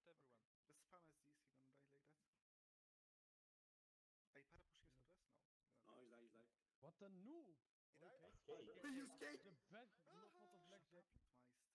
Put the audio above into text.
everyone. Just spam SDs, he gonna die like that. Are you para pushing southwest? No. No, he's like. What a noob! He died? Okay. Okay. The You escaped! best not of Shut blackjack. up, you twice.